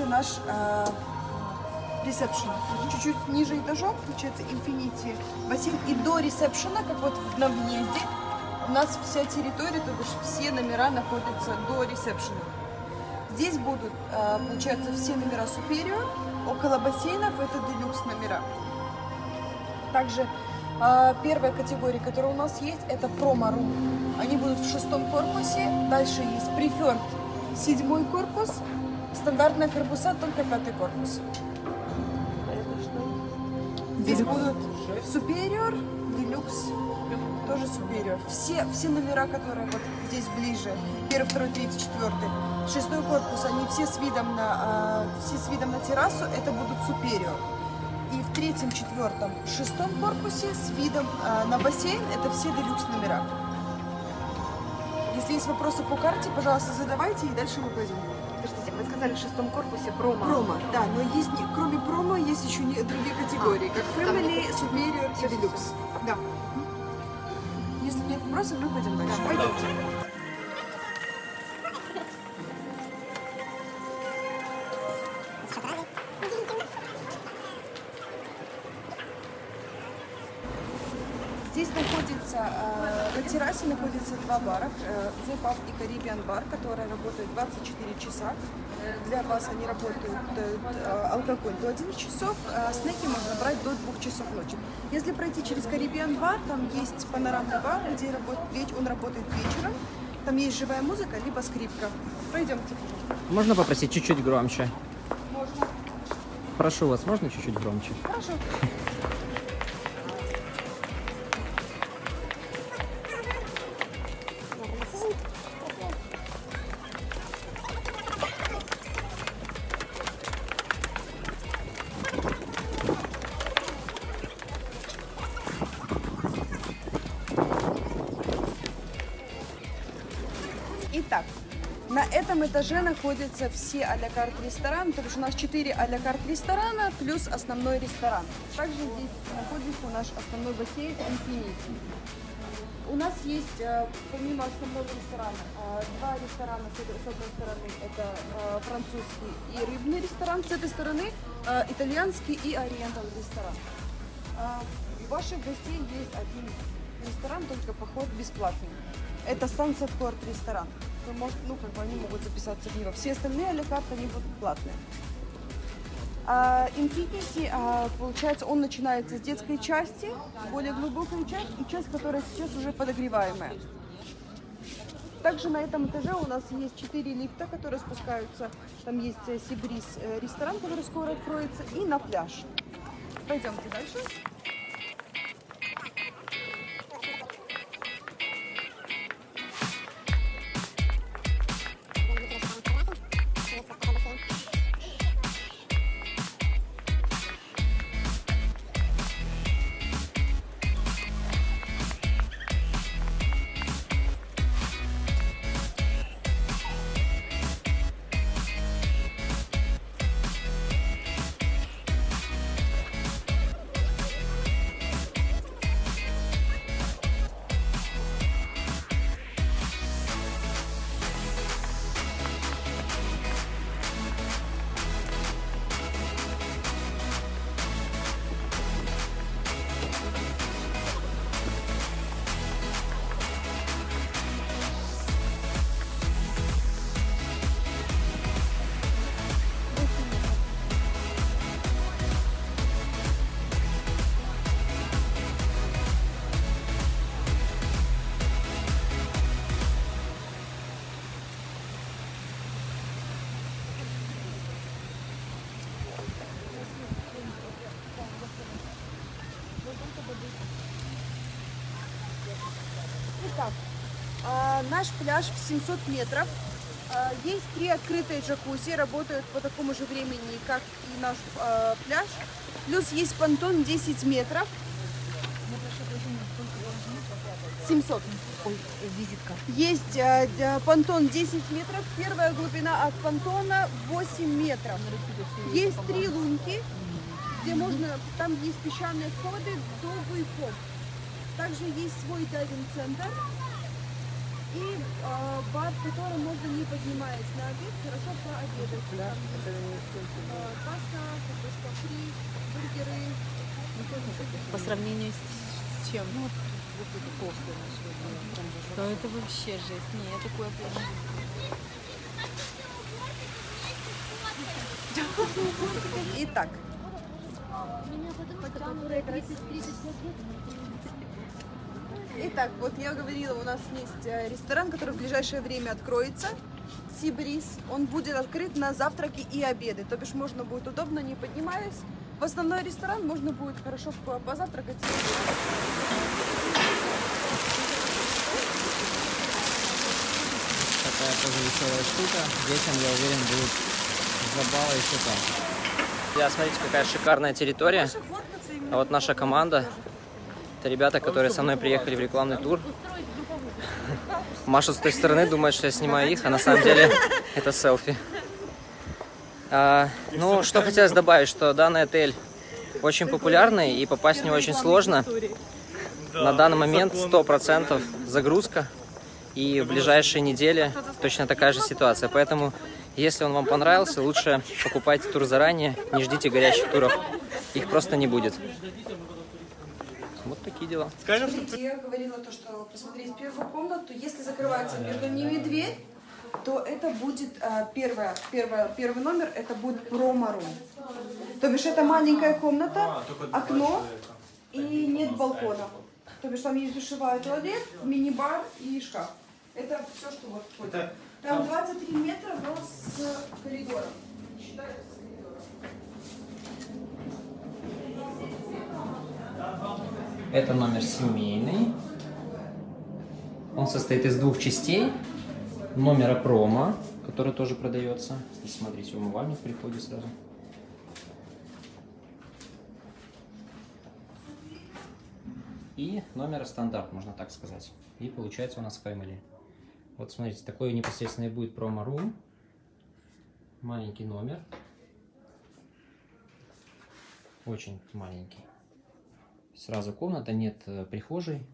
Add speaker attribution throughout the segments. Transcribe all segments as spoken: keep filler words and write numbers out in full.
Speaker 1: находится наш ресепшн. Чуть-чуть ниже этажом, получается, Infinity бассейн. И до ресепшена, как вот на въезде, у нас вся территория, то бишь все номера находятся до ресепшена. Здесь будут, получается, все номера Superior. Около бассейнов это Deluxe номера. Также первая категория, которая у нас есть, это Promo Room. Они будут в шестом корпусе. Дальше есть Preferred, седьмой корпус. Стандартные корпуса, только пятый корпус. Здесь будут Superior, Deluxe, тоже Superior. Все, все номера, которые вот здесь ближе, первый, второй, третий, четвертый, шестой корпус, они все с видом на, все с видом на террасу, это будут Superior. И в третьем, четвертом, шестом корпусе с видом на бассейн, это все Deluxe номера. Если есть вопросы по карте, пожалуйста, задавайте, и дальше мы пойдем.
Speaker 2: Подождите, вы сказали в шестом корпусе промо.
Speaker 1: Промо, да, но есть, кроме промо, есть еще не, другие категории, а, как Family, Superior и Deluxe. Да. Если нет вопросов, мы пойдем дальше. Да, пойдемте. Здесь находится, э, на террасе находится два бара, э, The Pub и Caribbean бар, которые работают двадцать четыре часа. Для вас они работают э, алкоголь до одиннадцати часов, а снеки можно брать до двух часов ночи. Если пройти через Caribbean бар, там есть панорамный бар, где работает, он работает вечером. Там есть живая музыка, либо скрипка. Пройдемте.
Speaker 3: Можно попросить чуть-чуть громче?
Speaker 1: Можно.
Speaker 3: Прошу вас, можно чуть-чуть громче?
Speaker 1: Хорошо. Итак, на этом этаже находятся все а-ля карт рестораны, потому что у нас четыре а-ля карт ресторана плюс основной ресторан. Также здесь находится наш основной бассейн Infinity. У нас есть, помимо основного ресторана, два ресторана с этой, с этой стороны. Это французский и рыбный ресторан, с этой стороны итальянский и ориентал ресторан. У ваших гостей есть один ресторан, только поход бесплатный. Это Sunset Court ресторан. Вы можете, ну, как бы они могут записаться в него. Все остальные а-ля карты, они будут платные. А, Infinity, а, получается, он начинается с детской части, более глубокая часть, и часть, которая сейчас уже подогреваемая. Также на этом этаже у нас есть четыре лифта, которые спускаются. Там есть Сибриз ресторан, который скоро откроется, и на пляж. Пойдемте дальше. Итак, э, наш пляж в семьсот метров. Э, есть три открытые джакузи, работают по такому же времени, как и наш э, пляж. Плюс есть понтон десять метров. семьсот.
Speaker 2: Ой, визитка.
Speaker 1: Есть э, понтон десять метров. Первая глубина от понтона восемь метров. Есть три лунки, где можно, там есть песчаные входы до буйков. Также есть свой дайвинг-центр. И э, бар, в котором можно, не поднимаясь на обед, хорошо пообедать. Там есть э, паста, картошка фри, бургеры.
Speaker 4: По сравнению с, с чем? Ну, вот это толстое на сегодня. Да это вообще жесть. Не, я такое помню.
Speaker 1: Итак. Итак, вот я говорила, у нас есть э, ресторан, который в ближайшее время откроется. Сибриз. Он будет открыт на завтраки и обеды. То бишь можно будет удобно, не поднимаясь. В основной ресторан можно будет хорошо по- позавтракать. и обедать.
Speaker 3: Такая тоже веселая штука. Детям, я уверен, будет забава еще там. Я, смотрите, какая шикарная территория. А вот наша команда. Это ребята, которые со мной приехали в рекламный тур. Машут с той стороны, думают, что я снимаю их, а на самом деле это селфи. А, ну, что хотелось добавить, что данный отель очень популярный и попасть в него очень сложно. На данный момент сто процентов загрузка. И в ближайшие недели точно такая же ситуация. Поэтому, если он вам понравился, лучше покупайте тур заранее, не ждите горячих туров. Их просто не будет. Вот такие дела.
Speaker 1: Я говорила то, что посмотреть первую комнату, если закрывается между ними дверь, то это будет а, первая, первая, первый номер, это будет промо-рум. То бишь это маленькая комната, окно и нет балкона. То бишь там есть душевая, туалет, мини-бар и шкаф. Это все, что вот входит. Там двадцать три метра, но с коридором. Считается с коридором.
Speaker 3: Это номер семейный. Он состоит из двух частей. Номера промо, который тоже продается. Здесь, смотрите, умывальник при входе сразу. И номера стандарт, можно так сказать. И получается у нас family. Вот смотрите, такой непосредственно и будет промо-рум. Маленький номер. Очень маленький. Сразу комната, нет э, прихожей.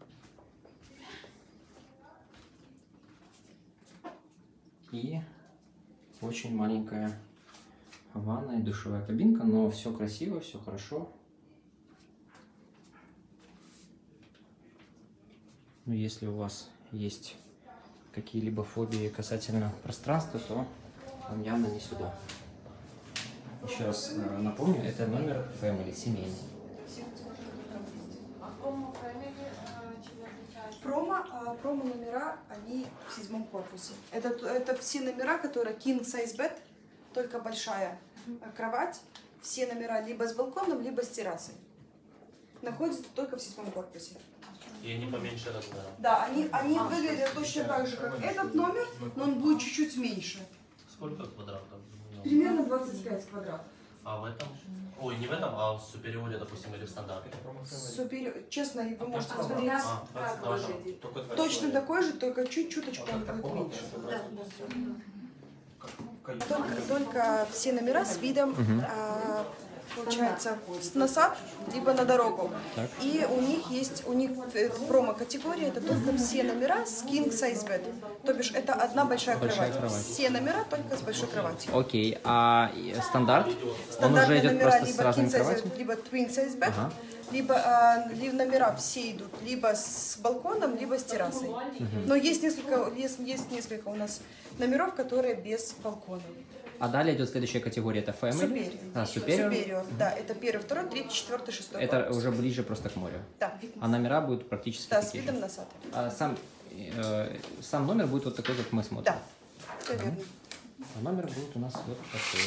Speaker 3: И очень маленькая ванная и душевая кабинка, но все красиво, все хорошо. Ну, если у вас есть какие-либо фобии касательно пространства, то вам явно не сюда. Еще раз э, напомню, это номер family, семейный.
Speaker 1: Промо, а, промо номера, они в седьмом корпусе. Это, это все номера, которые king size bed, только большая кровать. Все номера либо с балконом, либо с террасой. Находятся только в седьмом корпусе.
Speaker 5: И они поменьше размером.
Speaker 1: Да, они, они выглядят точно так же, как этот номер, но он будет чуть-чуть меньше.
Speaker 5: Сколько квадратов?
Speaker 1: Примерно двадцать пять квадратов.
Speaker 5: А в этом? Ой, не в этом, а в супериоре, допустим, или в стандарте.
Speaker 1: Супер... Честно, вы можете посмотреть.
Speaker 5: А, двадцать два.
Speaker 1: Точно такой же, только чуть-чуточку он будет меньше. Только, только все номера с видом,
Speaker 3: Мгм.
Speaker 1: а, получается, на сад, либо на дорогу.
Speaker 3: Так.
Speaker 1: И у них есть, у них э, промо-категория, это только все номера с king size bed. То бишь, это одна большая,
Speaker 3: Большая
Speaker 1: кровать.
Speaker 3: кровать.
Speaker 1: Все номера только с большой кроватью.
Speaker 3: Окей, а и стандарт? Он уже
Speaker 1: Стандартные
Speaker 3: идет
Speaker 1: номера
Speaker 3: просто с
Speaker 1: либо king
Speaker 3: разными
Speaker 1: size
Speaker 3: кроватями?
Speaker 1: bed, либо twin size bed,
Speaker 3: Ага.
Speaker 1: либо, а, ли- номера все идут либо с балконом, либо с террасой. Но есть несколько, есть, есть несколько у нас номеров, которые без балкона.
Speaker 3: А далее идет следующая категория, это family.
Speaker 1: Superior.
Speaker 3: А, superior.
Speaker 1: Superior, да, это первый, второй, третий, четвертый, шестой.
Speaker 3: Это
Speaker 1: корпус.
Speaker 3: уже ближе просто к морю.
Speaker 1: Да,
Speaker 3: А номера будут практически
Speaker 1: да, с
Speaker 3: такие
Speaker 1: видом
Speaker 3: же.
Speaker 1: на сад.
Speaker 3: А сам, э, сам номер будет вот такой, как мы смотрим.
Speaker 1: Да, все верно.
Speaker 3: А номер будет у нас вот такой.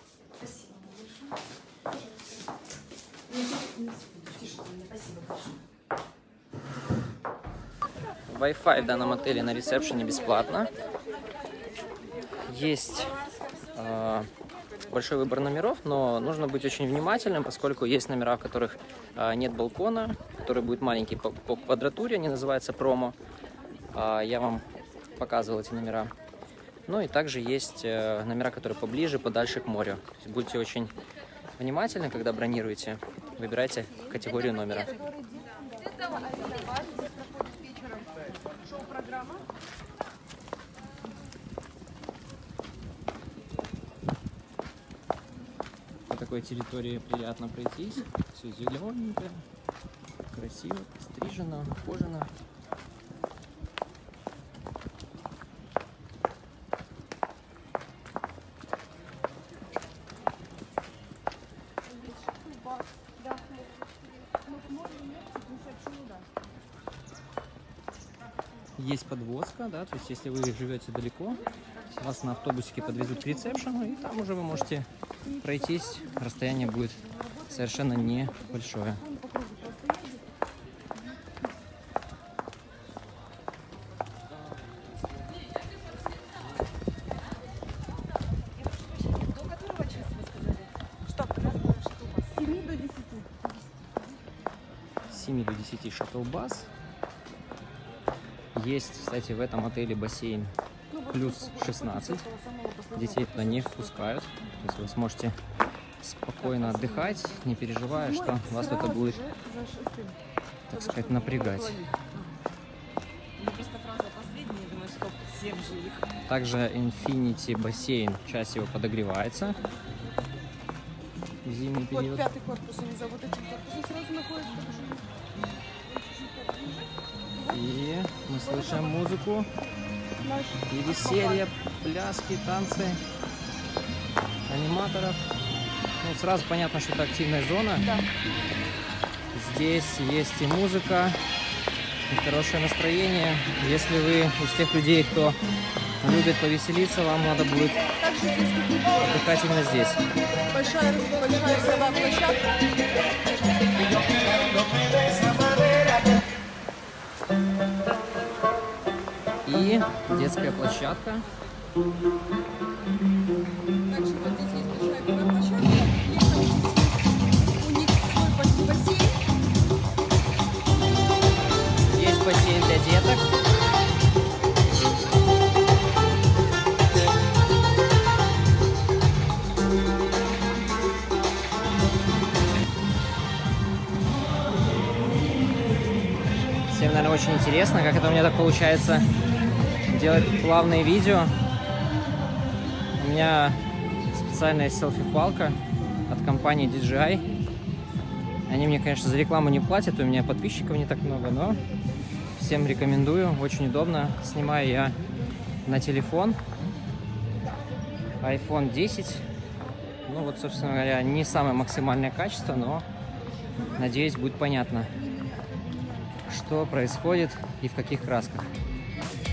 Speaker 3: Wi-Fi в данном отеле на ресепшене бесплатно. Есть э, большой выбор номеров, но нужно быть очень внимательным, поскольку есть номера, в которых э, нет балкона, который будет маленький по, по квадратуре, они называются промо. Э, я вам показывал эти номера. Ну и также есть э, номера, которые поближе, подальше к морю. То есть будьте очень внимательны, когда бронируете. Выбирайте категорию номера.
Speaker 1: Шоу-программа.
Speaker 3: такой территории приятно пройтись. Все зелененькое, красиво, стрижено, ухожено. Есть подвозка, да, то есть если вы живете далеко, вас на автобусике подвезут к ресепшену, и там уже вы можете пройтись, расстояние будет совершенно небольшое. С семи до десяти шаттл-бас. Есть, кстати, в этом отеле бассейн плюс шестнадцать. Детей туда не впускают. То есть вы сможете спокойно отдыхать, не переживая, что вас это будет, так сказать, напрягать. Также Infinity бассейн, часть его подогревается в зимний период.
Speaker 1: Вот пятый корпус, они за вот этим корпусом сразу находятся.
Speaker 3: И мы слышим музыку, и веселье, пляски, танцы аниматоров. Ну, сразу понятно, что это активная зона.
Speaker 1: Да. Здесь
Speaker 3: есть и музыка, и хорошее настроение. Если вы из тех людей, кто любит повеселиться, вам надо будет отдыхать именно здесь.
Speaker 1: Большая, большая садовая площадка.
Speaker 3: И детская площадка.
Speaker 1: Также вот здесь есть большая площадка. У них свой бассейн.
Speaker 3: Есть бассейн для деток. Всем, наверное, очень интересно, как это у меня так получается делать плавные видео. У меня специальная селфи-палка от компании ди джей ай. Они мне, конечно, за рекламу не платят, у меня подписчиков не так много, но всем рекомендую, очень удобно. Снимаю я на телефон айфон десять. Ну вот, собственно говоря, не самое максимальное качество, но надеюсь, будет понятно, что происходит и в каких красках.